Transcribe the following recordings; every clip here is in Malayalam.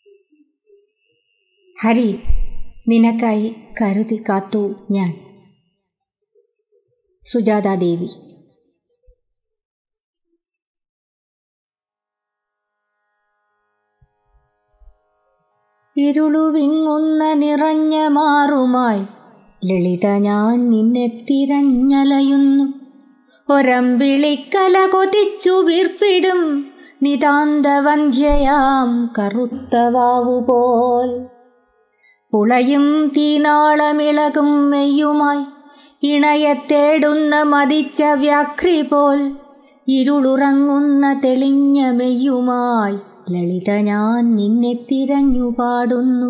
ഹരി, നിനക്കായി കരുതി കാത്തു ഞാൻ. സുജാതാദേവി. ഇരുളുവിങ്ങുന്ന നിറഞ്ഞ മാറുമായി ലളിത ഞാൻ നിന്നെ തിരഞ്ഞലയുന്നു. ഒരമ്പിളിക്കല കൊതിച്ചു വീർപ്പിടും നിതാന്തവന്ധ്യയാം കറുത്ത വാവുപോൽ. പുളയും തീനാളമിളകും മെയ്യുമായി ഇണയെ തേടുന്ന മതിച്ച വ്യാഘ്രി പോൽ. ഇരുളുറങ്ങുന്ന തെളിഞ്ഞ മെയ്യുമായി ലളിത ഞാൻ നിന്നെ തിരഞ്ഞു പാടുന്നു.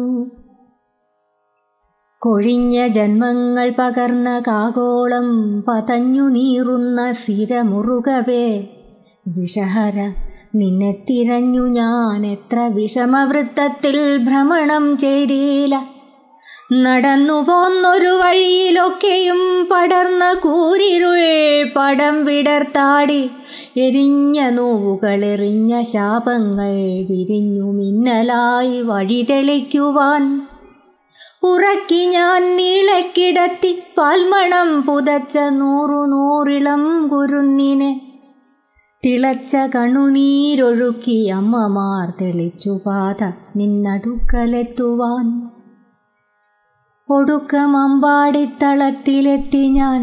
കൊഴിഞ്ഞ ജന്മങ്ങൾ പകർന്ന കാകോളം പതഞ്ഞു നീറുന്ന സിരമുറുകവേ വിഷഹര നിന്നെ തിരഞ്ഞു ഞാൻ എത്ര വിഷമവൃത്തത്തിൽ ഭ്രമണം ചെയ്തില്ല. നടന്നു പോന്നൊരു വഴിയിലൊക്കെയും പടർന്ന കൂരിരുൾ പടം വിടർത്താടി. എരിഞ്ഞ നോവുകളെറിഞ്ഞ ശാപങ്ങൾ വിരിഞ്ഞു മിന്നലായി വഴി തെളിക്കുവാൻ. ഉറക്കി ഞാൻ നീളക്കിടത്തി പാൽമണം പുതച്ച നൂറിളം കുരുന്നിനെ. തിളച്ച കണ്ണുനീരൊഴുക്കി അമ്മമാർ തെളിച്ചു പാത നിന്നടുക്കലെത്തുവാൻ. ഒടുക്കം അമ്പാടിത്തളത്തിലെത്തി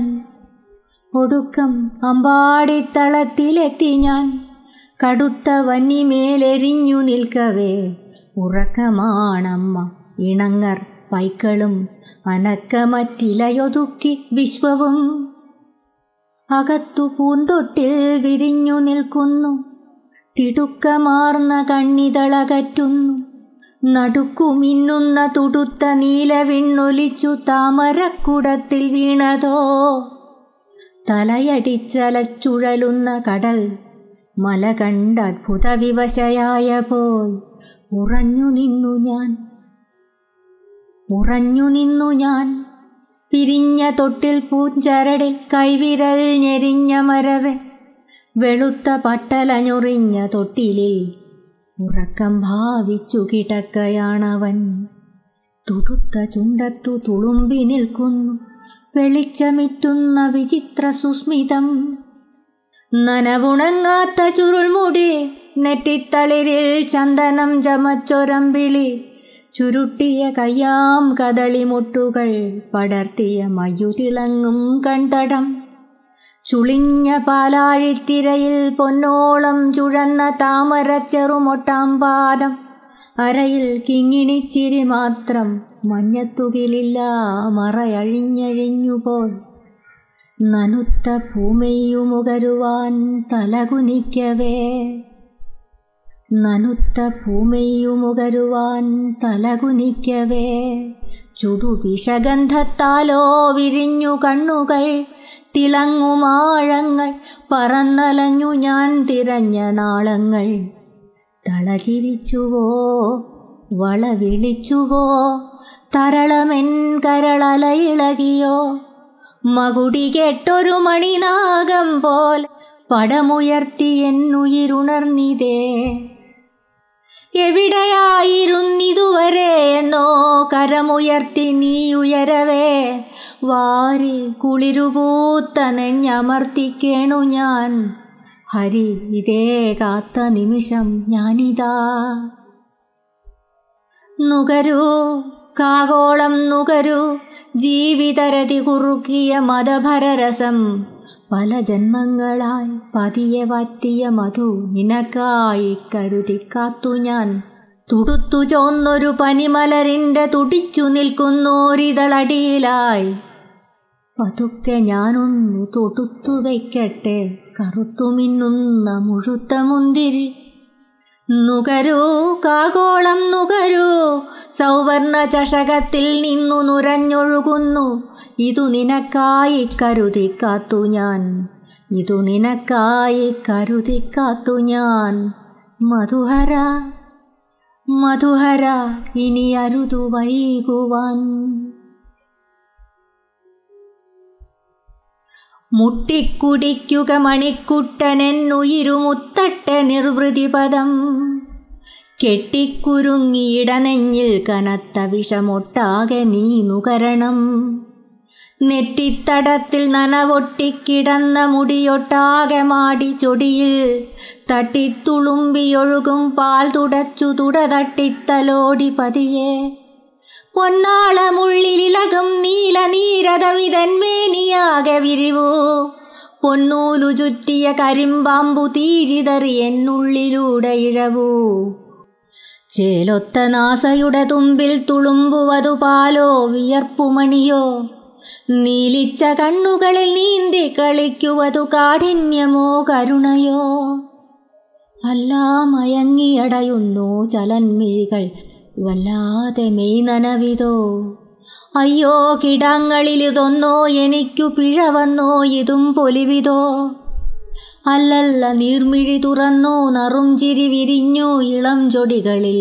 ഞാൻ. കടുത്ത വന്നിമേലെരിഞ്ഞു നിൽക്കവേ ഉറക്കമാണമ്മ ഇണങ്ങർ പൈക്കളും അനക്കമറ്റിലയൊതുക്കി വിശ്വവും. അകത്തു പൂന്തൊട്ടിൽ വിരിഞ്ഞു നിൽക്കുന്നു തിടുക്കമാർന്ന കണ്ണിതളകറ്റുന്നു. നടുക്കുമിന്നുന്ന തുടുത്ത നീലവിണ്ണൊലിച്ചു താമരക്കുടത്തിൽ വീണതോ. തലയടിച്ചലച്ചുഴലുന്ന കടൽ മല കണ്ട അത്ഭുത വിവശയായ പോൽ ഉറഞ്ഞു നിന്നു ഞാൻ. പിരിഞ്ഞ തൊട്ടിൽ പൂഞ്ചരടിൽ കൈവിരൽ ഞെരിഞ്ഞ മരവെ. വെളുത്ത പട്ടലഞ്ഞൊറിഞ്ഞ തൊട്ടിലിൽ ഉറക്കം ഭാവിച്ചു കിടക്കയാണവൻ. തുടുത്ത ചുണ്ടത്തു തുളുമ്പി നിൽക്കുന്നു വെളിച്ചമിറ്റുന്ന വിചിത്ര സുസ്മിതം. നനവുണങ്ങാത്ത ചുരുൾമുടി നെറ്റിത്തളിരിൽ ചന്ദനം ചമച്ചൊരമ്പിളി. ചുരുട്ടിയ കയ്യാം കദളിമുട്ടുകൾ പടർത്തിയ മയുതിളങ്ങും കൺതടം. ചുളിഞ്ഞ പാലാഴിത്തിരയിൽ പൊന്നോളം ചുഴന്ന താമര ചെറുമൊട്ടാമ്പാദം. അരയിൽ കിങ്ങിണിച്ചിരി മാത്രം മഞ്ഞത്തുകിലില്ല മറയഴിഞ്ഞഴിഞ്ഞുപോൽ. നനുത്ത ഭൂമിയുമുകരുവാൻ തലകുനിക്കവേ ചുടുവിഷഗന്ധത്താലോ വിരിഞ്ഞു കണ്ണുകൾ. തിളങ്ങുമാഴങ്ങൾ പറന്നലഞ്ഞു ഞാൻ തിരഞ്ഞ നാളങ്ങൾ. തളചിരിച്ചുവോ വളവിളിച്ചുവോ തരളമെൻ കരളലയിളകിയോ. മകുടി കേട്ടൊരു മണിനാഗം പോൽ പടമുയർത്തി എന്നുയിരുണർന്നിതേ. എവിടെയായിരുന്നിതുവരെ എന്നോ കരമുയർത്തി നീയുയരവേ. വാരി കുളിരുപൂത്ത നെഞ്ഞമർത്തിക്കേണു ഞാൻ. ഹരി, ഇതേ കാത്ത നിമിഷം ഞാനിതാ. നുകരൂ കാകോളം നുകരൂ ജീവിതരതി കുറുക്കിയ മതഭരരസം. പല ജന്മങ്ങളായി പതിയെ വറ്റിയ മധു നിനക്കായി കരുതി കാത്തു ഞാൻ. തുടുത്തു ചോന്നൊരു പനിമലരിൻ്റെ തുടിച്ചു നിൽക്കുന്നോരിതളടിയിലായി. പതുക്കെ ഞാനൊന്നു തൊടുത്തു വയ്ക്കട്ടെ കറുത്തുമിന്നുന്ന മുഴുത്ത മുന്തിരി. നുകരൂ കാകോളം നുകരൂ സൗവർണ ചഷകത്തിൽ നിന്നു നുരഞ്ഞൊഴുകുന്നു. ഇതു നിനക്കായി കരുതി കാത്തു ഞാൻ. മധുഹര ഇനി അരുതു വൈകുവാൻ. മുട്ടിക്കുടിക്കുക മണിക്കുട്ടനെന്നുയിരുമുത്തട്ടെ നിർവൃതിപദം. കെട്ടിക്കുരുങ്ങിയിടനെഞ്ഞിൽ കനത്ത വിഷമൊട്ടാകെ നീ നുകരണം. നെറ്റിത്തടത്തിൽ നനവൊട്ടിക്കിടന്ന മുടിയൊട്ടാകെ മാടി ചൊടിയിൽ തട്ടിത്തുളുമ്പിയൊഴുകും പാൽ തുടച്ചു തുട തട്ടിത്തലോടി പതിയെ. പൊന്നാളമുള്ളിലിളകും നീല നീരതമിതന്മേനിയാകെ വിരിവൂ. പൊന്നൂലു ചുറ്റിയ കരിമ്പാമ്പു തീചിതറി എന്നുള്ളിലൂടെ ഇഴവൂ. ചേലൊത്ത നാസയുടെ തുമ്പിൽ തുളുമ്പുവതു പാലോ വിയർപ്പുമണിയോ. നീലിച്ച കണ്ണുകളിൽ നീന്തി കളിക്കുവതു കാഠിന്യമോ കരുണയോ. അല്ലാ മയങ്ങിയടയുന്നു ചലന്മിഴികൾ വല്ലാതെ മെയ് നനവിതോ. അയ്യോ കിടങ്ങളിലിതൊന്നോ എനിക്കു പിഴ വന്നോ ഇതും പൊലിവിതോ. അല്ലല്ല നീർമിഴി തുറന്നു നറും ചിരി വിരിഞ്ഞു ഇളം ചൊടികളിൽ.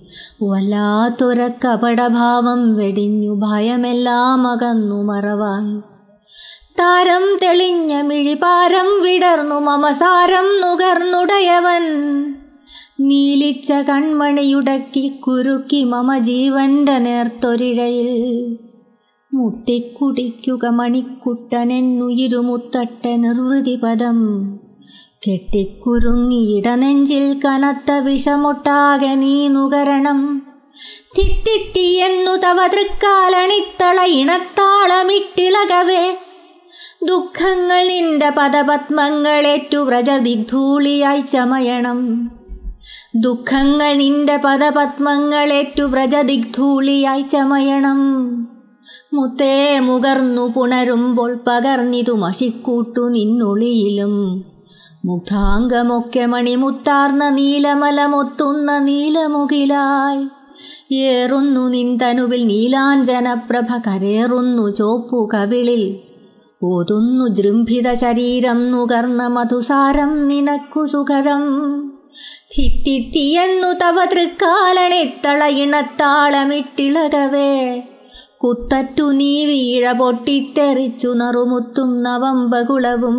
വല്ലാത്തൊരക്കപടഭാവം വെടിഞ്ഞു ഭയമെല്ലാം അകന്നു മറവായി. താരം തെളിഞ്ഞ മിഴിപാരം വിടർന്നു മമസാരം നുകർന്നുടയവൻ. നീലിച്ച കൺമണിയുടക്കി കുരുക്കി മമ ജീവന്റെ നേർത്തൊരിഴയിൽ. മുട്ടിക്കുടിക്കുക മണിക്കുട്ടനെന്നുയിരുമുത്തട്ടെ നിർവൃതി പദം. കെട്ടിക്കുരുങ്ങിയിടനെഞ്ചിൽ കനത്ത വിഷമൊട്ടാകെ നീ നുകരണം. തിത്തിത്തിയെന്നു തവ തൃക്കാലണിത്തള ഇണത്താളമിട്ടിളകവേ. ദുഃഖങ്ങൾ നിന്റെ പദപത്മങ്ങളേറ്റു വ്രജദിഗ്ധൂളിയായി ചമയണം. ദുഃഖങ്ങൾ നിന്റെ പദപത്മങ്ങളേറ്റു വ്രജദിഗ്ധൂളിയായി ചമയണം. മുത്തേ മുകർന്നു പുണരുമ്പോൾ പകർന്നിതു മഷിക്കൂട്ടു നിന്നുളിയിലും. മുഗ്ധാംഗമൊക്കെ മണിമുത്താർന്ന നീലമലമൊത്തുന്ന നീലമുകിലായി. ഏറുന്നു നിന്തനുവിൽ നീലാഞ്ജനപ്രഭ കരേറുന്നു ചോപ്പു കവിളിൽ. ഓതുന്നു ജൃംഭിത ശരീരം നുകർന്ന മധുസാരം നിനക്കു സുഖദം. ധിത്തിത്തിയെന്നു തവ തൃക്കാലണിത്തള ഇണത്താളമിട്ടിളകവേ. കുത്തറ്റു നീ വീഴ പൊട്ടിത്തെറിച്ചു നറുമുത്തും നവംബകുളവും.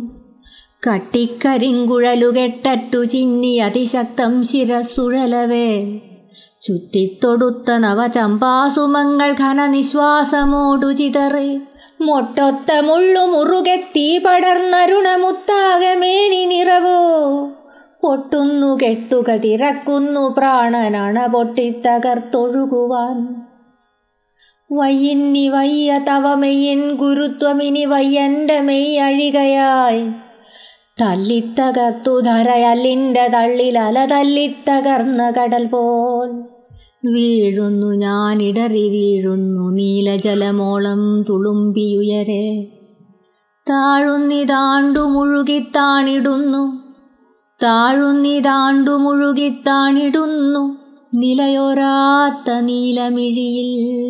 കട്ടിക്കരിങ്കുഴലുകെട്ടറ്റു ചിന്നി അതിശക്തം ശിരസുഴലവേ. ചുറ്റിത്തൊടുത്ത നവചമ്പാസുമങ്ങൾ ഘനനിശ്വാസമോടു ചിതറി. മൊട്ടൊത്ത മുള്ളു മുറുകെ തീ പടർന്നരുണമുത്താകെ മേനി നിറവൂ. പൊട്ടുന്നു കെട്ടുകൾ തിരക്കുന്നു പ്രാണനണ പൊട്ടിത്തകർത്തൊഴുകുവാൻ. വയ്യിന്നി വയ്യ തവ മെയ്യൻ ഗുരുത്വമിനി വയ്യന്റെ മെയ് അഴികയായി. തല്ലിത്തകർത്തു ധരയല്ലിൻ്റെ തള്ളിൽ അല തല്ലിത്തകർന്ന കടൽ പോൽ. വീഴുന്നു ഞാനിടറി വീഴുന്നു നീലജലമോളം തുളുമ്പിയുയരെ. താഴുന്നിതാണ്ടു മുഴുകിത്താണിടുന്നു താഴുന്നിതാണ്ടു മുഴുകിത്താണിടുന്നു നിലയൊരാത്ത നീലമിഴിയിൽ.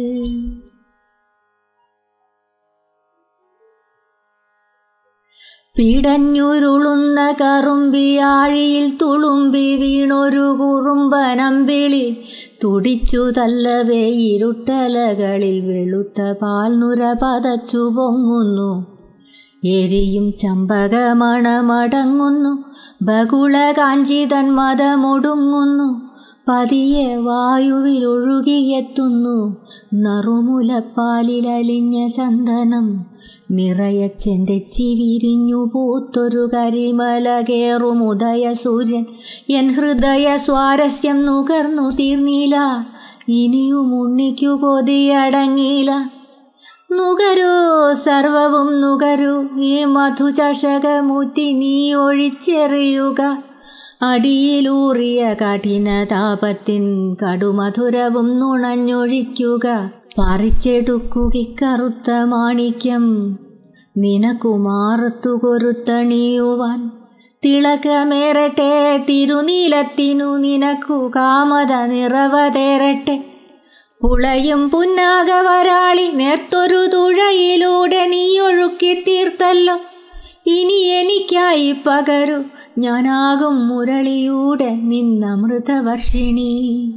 പിടഞ്ഞുരുളുന്ന കറുമ്പിയാഴിയിൽ തുളുമ്പി വീണൊരു കുറുമ്പനമ്പിളി. തുടിച്ചു തല്ലവേ ഇരുട്ടലകളിൽ വെളുത്ത പാൽനുര പതച്ചു പൊങ്ങുന്നു. എരിയും ചമ്പകമണമടങ്ങുന്നു ബകുള കാഞ്ചിതൻ മതമൊടുങ്ങുന്നു. പതിയെ വായുവിലൊഴുകിയെത്തുന്നു നറുമുലപ്പാലിലലിഞ്ഞ ചന്ദനം. നിറയെ ചെന്തെച്ചി വിരിഞ്ഞു പൂത്തൊരു കരിമല കേറുമുദയ സൂര്യൻ. എൻ ഹൃദയ സ്വാരസ്യം നുകർന്നു തീർന്നില്ല. ഇനിയും ഉണ്ണിക്കു കൊതിയടങ്ങില്ല. നുകരൂ സർവവും നുകരൂ ഈ മധുചഷകമുറ്റി നീ ഒഴിച്ചെറിയുക. അടിയിലൂറിയ കഠിനതാപത്തിൻ കടുമധുരവും നുണഞ്ഞൊഴിക്കുക. പറിച്ചെടുക്കുകി കറുത്ത മാണിക്യം നിനക്കു മാറത്തു കൊരുത്തണിയുവാൻ. തിളക്കമേറട്ടെ തിരുനീലത്തിനു നിനക്കു കാമത നിറവതേറട്ടെ. പുളയും പുന്നാകവരാളി നേർത്തൊരു തുഴയിലൂടെ നീ ഒഴുക്കി തീർത്തല്ലോ. ഇനി എനിക്കായി പകരു ഞാനാകും മുരളിയൂടെ നിന്നമൃതവർഷിണി.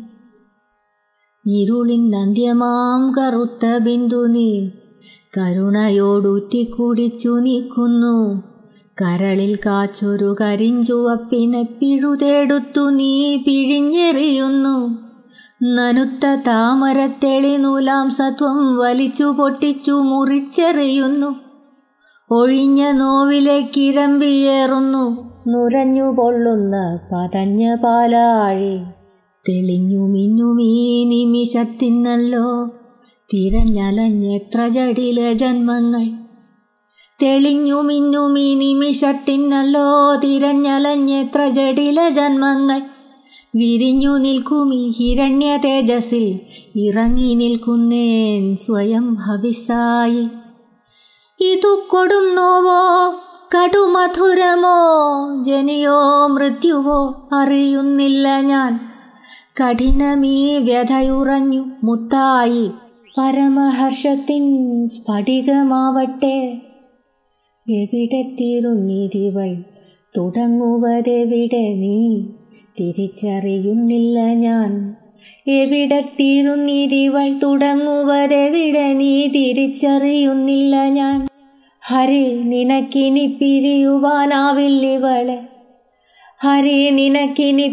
ഇരുളിനന്ത്യമാം കറുത്ത ബിന്ദു നീ കരുണയോടൂറ്റി കുടിച്ചു നീക്കുന്നു. കരളിൽ കാച്ചൊരു കരിഞ്ചുവപ്പിനെ പിഴുതെടുത്തു നീ പിഴിഞ്ഞെറിയുന്നു. നനുത്ത താമരത്തെളി നൂലാം സത്വം വലിച്ചു പൊട്ടിച്ചു മുറിച്ചെറിയുന്നു. ഒഴിഞ്ഞ നോവിലേക്കിരമ്പിയേറുന്നു നുരഞ്ഞു പൊള്ളുന്ന പതഞ്ഞ പാലാഴി. തെളിഞ്ഞു മിന്നുമീ നിമിഷത്തിനല്ലോ തിരഞ്ഞലഞ്ഞെത്ര ജടില ജന്മങ്ങൾ. തെളിഞ്ഞു മിന്നുമീ നിമിഷത്തിനല്ലോ തിരഞ്ഞലഞ്ഞെത്ര ജടില ജന്മങ്ങൾ. വിരിഞ്ഞു നിൽക്കുമീ ഹിരണ്യ തേജസ്സിൽ ഇറങ്ങി നിൽക്കുന്നേൻ സ്വയം ഹവിസായി. ഇതു കൊടും നോവോ കടുമധുരമോ ജനിയോ മൃത്യുവോ അറിയുന്നില്ല ഞാൻ. കഠിനമീ വ്യഥയുറഞ്ഞു മുത്തായി പരമഹർഷത്തിൻ സ്ഫടികമാവട്ടെ. എവിടെ തീരുന്നിരിവൾ തുടങ്ങുവതെവിടെ നീ തിരിച്ചറിയുന്നില്ല ഞാൻ. എവിടെ തീരുന്നിരിവൾ തുടങ്ങുവതെവിടെ നീ തിരിച്ചറിയുന്നില്ല ഞാൻ. ഹരി നിനക്കിനി പിരിയുവാനാവില്ലിവളെ. ഹരി നിനക്കിനി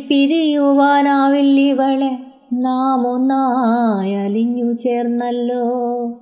പിരിയുവാനാവില്ലിവളെ. നാം ഒന്നായി അലിഞ്ഞു ചേർന്നല്ലോ.